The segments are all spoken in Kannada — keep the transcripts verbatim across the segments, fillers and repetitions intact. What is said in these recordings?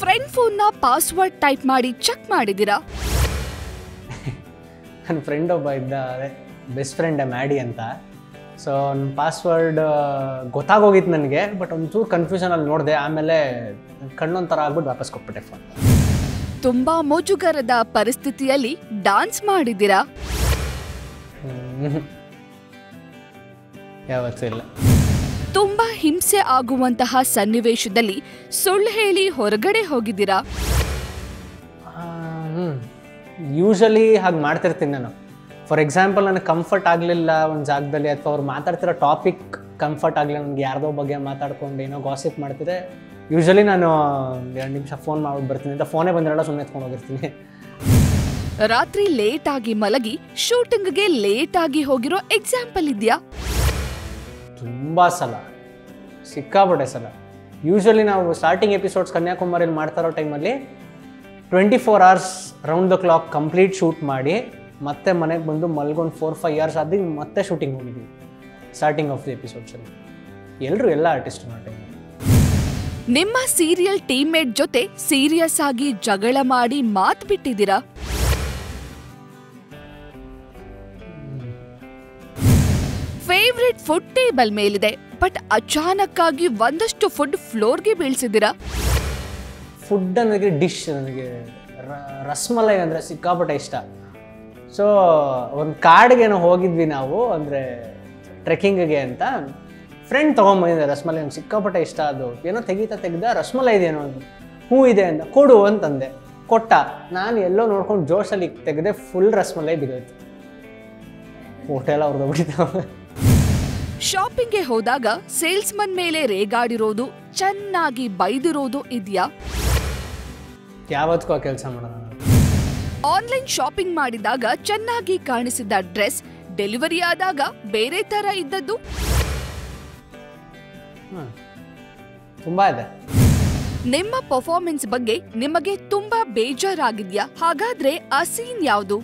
ಫ್ರೆಂಡ್ ಫೋನ್ನ ಪಾಸ್ವರ್ಡ್ ಟೈಪ್ ಮಾಡಿ ಚೆಕ್ ಮಾಡಿದಿರಾ? ನನ್ನ ಫ್ರೆಂಡ್ ಒಬ್ಬ ಇದ್ದ, ಅದೇ ಬೆಸ್ಟ್ ಫ್ರೆಂಡ್ ಮ್ಯಾಡಿ ಅಂತ. ಸೊ ನನ್ನ ಪಾಸ್ವರ್ಡ್ ಗೊತ್ತಾಗೋಗಿತ್ತು ನನಗೆ, ಬಟ್ ಒಂಚೂರು ಕನ್ಫ್ಯೂಷನಲ್ಲಿ ನೋಡಿದೆ. ಆಮೇಲೆ ಕಣ್ಣೊಂಥರ ಆಗ್ಬಿಟ್ಟು ವಾಪಸ್ ಕೊಟ್ಬಿಟ್ಟೆ ಫೋನ್. ತುಂಬಾ ಮುಜುಗರದ ಪರಿಸ್ಥಿತಿಯಲ್ಲಿ ಡಾನ್ಸ್ ಮಾಡಿದಿರಾ? ಯಾವತ್ತೂ ಇಲ್ಲ. ತುಂಬಾ ಹಿಂಸೆ ಆಗುವಂತಹ ಸನ್ನಿವೇಶದಲ್ಲಿ ಸುಳ್ಳು ಹೇಳಿ ಹೊರಗಡೆ ಹೋಗಿದ್ದೀರಾ? ಯೂಶಲಿ ಹಾಗೆ ಮಾಡ್ತಿರ್ತೀನಿ ನಾನು. ಫಾರ್ ಎಕ್ಸಾಂಪಲ್ ನನಗೆ ಕಂಫರ್ಟ್ ಆಗಲಿಲ್ಲ ಒಂದು ಜಾಗದಲ್ಲಿ, ಅಥವಾ ಅವ್ರು ಮಾತಾಡ್ತಿರೋ ಟಾಪಿಕ್ ಕಂಫರ್ಟ್ ಆಗಲಿಲ್ಲ, ನನಗೆ ಯಾರ್ದೋ ಬಗ್ಗೆ ಮಾತಾಡ್ಕೊಂಡು ಏನೋ ಗಾಸಿಪ್ ಮಾಡ್ತಿದ್ದೆ, ಯೂಶಲಿ ನಾನು ಎರಡು ನಿಮಿಷ ಫೋನ್ ಮಾಡ್ಬಿಟ್ಟು ಬರ್ತೀನಿ ಅಂತ ಫೋನೇ ಬಂದಿರಲ್ಲ, ಸುಮ್ಮನೆ ಎತ್ಕೊಂಡು ಹೋಗಿರ್ತೀನಿ. ರಾತ್ರಿ ಲೇಟ್ ಆಗಿ ಮಲಗಿ ಶೂಟಿಂಗ್ಗೆ ಲೇಟ್ ಆಗಿ ಹೋಗಿರೋ ಎಕ್ಸಾಂಪಲ್ ಇದೆಯಾ? ತುಂಬ ಸಲ, ಸಿಕ್ಕಾಪಟ್ಟೆ ಸಲ. ಯೂಶಲಿ ನಾವು ಸ್ಟಾರ್ಟಿಂಗ್ ಎಪಿಸೋಡ್ಸ್ ಕನ್ಯಾಕುಮಾರಿಲಿ ಮಾಡ್ತಾ ಇರೋ ಟೈಮಲ್ಲಿ twenty four hours round the clock complete shoot ಮಾಡಿ ಮತ್ತೆ ಮನೆಗೆ ಬಂದು ಮಲ್ಗೊಂಡು ಫೋರ್ ಫೈವ್ ಇಯರ್ಸ್ ಆದಿ ಮತ್ತೆ ಶೂಟಿಂಗ್ ಹೋಗಿದ್ವಿ ಸ್ಟಾರ್ಟಿಂಗ್ ಆಫ್ ದಿ ಎಪಿಸೋಡ್ಸಲ್ಲಿ. ಎಲ್ಲರೂ ಎಲ್ಲ ಆರ್ಟಿಸ್ಟ್ ಆ ಟೈಮಲ್ಲಿ. ನಿಮ್ಮ ಸೀರಿಯಲ್ ಟೀಮ್ಮೇಟ್ ಜೊತೆ ಸೀರಿಯಸ್ ಆಗಿ ಜಗಳ ಮಾಡಿ ಮಾತು ಬಿಟ್ಟಿದ್ದೀರಾ? ಫೇವ್ರೆಟ್ ಫುಡ್ ಟೇಬಲ್ ಮೇಲಿದೆ, ಬಟ್ ಅಚಾನಕ್ ಆಗಿ ಒಂದಷ್ಟು ಫುಡ್ ಫ್ಲೋರ್ಗೆ ಬೀಳ್ಸಿದ್ದೀರಾ? ಫುಡ್ ನನಗೆ ಡಿಶ್, ನನಗೆ ರಸ್ಮಲೈ ಅಂದರೆ ಸಿಕ್ಕಾಪಟ್ಟೆ ಇಷ್ಟ. ಸೊ ಒಂದು ಕಾಡಿಗೇನೋ ಹೋಗಿದ್ವಿ ನಾವು, ಅಂದರೆ ಟ್ರೆಕ್ಕಿಂಗಿಗೆ ಅಂತ. ಫ್ರೆಂಡ್ ತೊಗೊಂಬಂದಿದ್ದೆ ರಸ್ಮಲೈ, ನಂಗೆ ಸಿಕ್ಕಾಪಟ್ಟೆ ಇಷ್ಟ. ಅದು ಏನೋ ತೆಗೀತಾ ತೆಗ್ದ ರಸ್ಮಲೈ ಇದೆಯೇನೋ ಅಂತ, ಹೂ ಇದೆ ಅಂತ, ಕೊಡು ಅಂತಂದೆ. ಕೊಟ್ಟ. ನಾನು ಎಲ್ಲೋ ನೋಡ್ಕೊಂಡು ಜೋಶಲ್ಲಿ ತೆಗೆದೆ, ಫುಲ್ ರಸ್ಮಲೈ ಬಿದ್ದೋಯ್ತು. ಹೋಟೆಲ್ ಅವ್ರದ್ದು ಬಿಟ್ಟಿದ್ದಾವೆ. ಶಾಪಿಂಗ್ಗೆ ಹೋದಾಗ ಸೇಲ್ಸ್ಮನ್ ಮೇಲೆ ರೇಗಾಡಿರೋದು, ಚೆನ್ನಾಗಿ ಬೈದಿರೋದು ಇದೆಯಾ? ಯಾವತ್ತೂ ಆ ಕೆಲಸ ಮಾಡೋಣ. ಆನ್ಲೈನ್ ಶಾಪಿಂಗ್ ಮಾಡಿದಾಗ ಚೆನ್ನಾಗಿ ಕಾಣಿಸಿದ ಡ್ರೆಸ್ ಡೆಲಿವರಿ ಆದಾಗ ಬೇರೆ ತರ ಇದ್ದದ್ದು? ತುಂಬಾ ಇದೆ. ನಿಮ್ಮ ಪರ್ಫಾರ್ಮೆನ್ಸ್ ಬಗ್ಗೆ ನಿಮಗೆ ತುಂಬಾ ಬೇಜಾರಾಗಿದ್ಯಾ? ಹಾಗಾದ್ರೆ ಆ ಸೀನ್ ಯಾವುದು?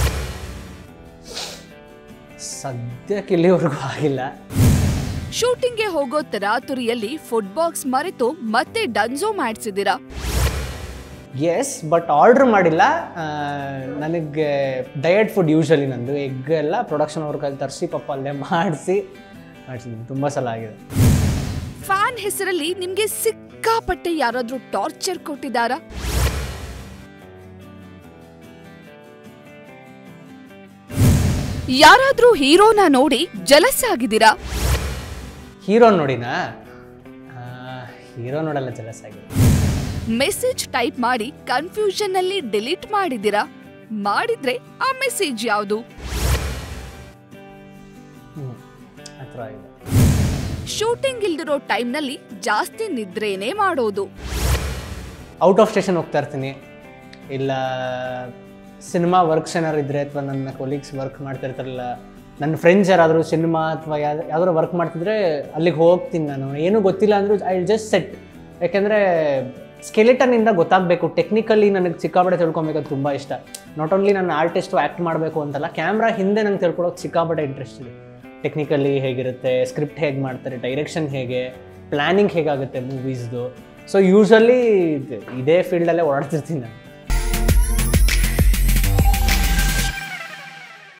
ಸದ್ಯಕ್ಕೆ ಇಲ್ಲಿವರೆಗೂ ಆಗಿಲ್ಲ. ಶೂಟಿಂಗ್ಗೆ ಹೋಗೋ ತರಾತುರಿಯಲ್ಲಿ ಫುಡ್ ಬಾಕ್ಸ್ ಮರೆತು ಮತ್ತೆ ಡನ್ಸೋ ಮಾಡಿಸಿದಿರಾ? ಎಸ್, ಬಟ್ ಆರ್ಡರ್ ಮಾಡಿಲ್ಲ. ನನಗೆ ಡಯಟ್ ಫುಡ್ ಯೂಶಲಿ ನಂದು. ಎಗ್ ಎಲ್ಲ ಪ್ರೊಡಕ್ಷನ್ ಅವ್ರ ಕೈಲಿ ತರಿಸಿ ಪಾಪ ಅಲ್ಲೇ ಮಾಡಿಸಿ ಮಾಡಿಸಿದ್ದೀನಿ. ತುಂಬ ಸಲ ಆಗಿದೆ. ಫ್ಯಾನ್ ಹೆಸರಲ್ಲಿ ನಿಮ್ಗೆ ಸಿಕ್ಕಾಪಟ್ಟೆ ಯಾರಾದ್ರೂ ಟಾರ್ಚರ್ ಕೊಟ್ಟಿದ್ದಾರಾ? ಯಾರಾದ್ರೂ ಹೀರೋನ ನೋಡಿ ಜಲಸ್ ಆಗಿದ್ದೀರಾ? ಹೀರೋ ನೋಡಿನಾ? ಹೀರೋ ನೋಡಲ್ಲ, ಜಲಸ್ ಆಗಿದೆ. ಮೆಸೇಜ್ ಟೈಪ್ ಮಾಡಿ ಕನ್ಫ್ಯೂಷನ್ ಅಲ್ಲಿ ಡಿಲೀಟ್ ಮಾಡಿದಿರಾ? ಮಾಡಿದ್ರೆ ಆ ಮೆಸೇಜ್ ಯಾವುದು? ಶೂಟಿಂಗ್ ಇಲ್ದಿರೋ ಟೈಮ್ ನಲ್ಲಿ ಜಾಸ್ತಿ ನಿದ್ರೇನೆ ಮಾಡೋದು? ಔಟ್ ಆಫ್ ಸ್ಟೇಷನ್ ಹೋಗ್ತಾ ಇರ್ತೀನಿ, ಇಲ್ಲ ಸಿನಿಮಾ ವರ್ಕ್ಸ್ ಏನಾರು ಇದ್ರೆ, ಅಥವಾ ನನ್ನ ಕೊಲೀಗ್ಸ್ ವರ್ಕ್ ಮಾಡ್ತಿರ್ತಾರಲ್ಲ, ನನ್ನ ಫ್ರೆಂಡ್ಸ್ ಯಾರಾದರೂ ಸಿನಿಮಾ ಅಥವಾ ಯಾವ್ದು ಯಾವ್ದಾದ್ರು ವರ್ಕ್ ಮಾಡ್ತಿದ್ರೆ ಅಲ್ಲಿಗೆ ಹೋಗ್ತೀನಿ ನಾನು. ಏನೂ ಗೊತ್ತಿಲ್ಲ ಅಂದರೂ ಐ ಜಸ್ಟ್ ಸೆಟ್. ಯಾಕೆಂದರೆ ಸ್ಕೆಲಿಟನ್ನಿಂದ ಗೊತ್ತಾಗಬೇಕು. ಟೆಕ್ನಿಕಲಿ ನನಗೆ ಸಿಕ್ಕಾಪಟ್ಟೆ ತಿಳ್ಕೊಬೇಕಂತ ತುಂಬ ಇಷ್ಟ. ನಾಟ್ ಓನ್ಲಿ ನನ್ನ ಆರ್ಟಿಸ್ಟು ಆ್ಯಕ್ಟ್ ಮಾಡಬೇಕು ಅಂತಲ್ಲ, ಕ್ಯಾಮ್ರಾ ಹಿಂದೆ ನಂಗೆ ತಿಳ್ಕೊಳೋಕೆ ಸಿಕ್ಕಾಪಟ್ಟೆ ಇಂಟ್ರೆಸ್ಟ್ ಇದೆ. ಟೆಕ್ನಿಕಲಿ ಹೇಗಿರುತ್ತೆ, ಸ್ಕ್ರಿಪ್ಟ್ ಹೇಗೆ ಮಾಡ್ತಾರೆ, ಡೈರೆಕ್ಷನ್ ಹೇಗೆ, ಪ್ಲ್ಯಾನಿಂಗ್ ಹೇಗಾಗುತ್ತೆ ಮೂವೀಸ್ದು. ಸೊ ಯೂಶಲಿ ಇದೇ ಫೀಲ್ಡಲ್ಲೇ ಓಡಾಡ್ತಿರ್ತೀನಿ ನಾನು.